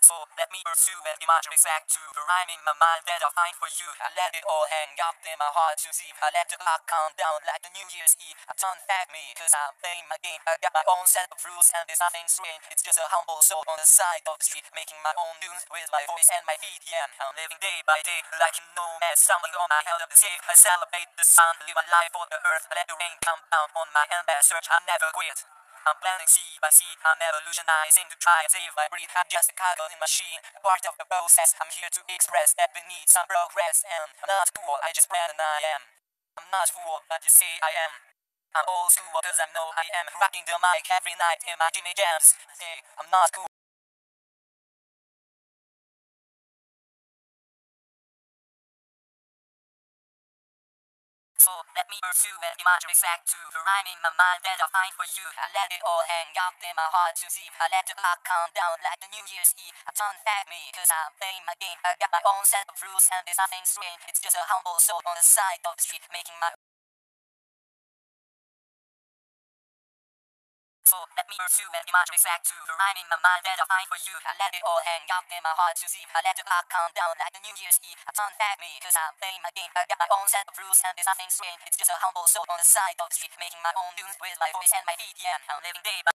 So let me pursue and be much exact to the rhyme in my mind that I find for you. I let it all hang up in my heart to see. I let the clock count down like the New Year's Eve. Don't thank me, cause I'm playing my game. I got my own set of rules and there's nothing strange. It's just a humble soul on the side of the street, making my own tunes with my voice and my feet. Yeah, I'm living day by day like a nomad, stumbling on my hell of the sea. I celebrate the sun, live my life for the earth. I let the rain come down on my end and search. I never quit. I'm planning seed by seed, I'm evolutionizing to try and save my breed. I'm just a cog in machine, part of the process. I'm here to express that we need some progress. And I'm not cool, I just plan and I am. I'm not fool, but you say I am. I'm old school cause I know I am. Rocking the mic every night in my Jimmy jams. Hey, I'm not cool. So let me pursue and be much exact to the rhyme in my mind that I find for you. I let it all hang out in my heart to see. I let the clock count down like the New Year's Eve. Don't thank me, cause I'm playing my game. I got my own set of rules and there's nothing strange. It's just a humble soul on the side of the street, making my. So let me pursue and be much exact to the rhyme in my mind that I find for you. I let it all hang out in my heart to see. I let the clock count down like the New Year's Eve. Don't thank me, cause I'm playing my game. I got my own set of rules and there's nothing strange. It's just a humble soul on the side of the street, making my own tunes with my voice and my feet. Yeah, I'm living day by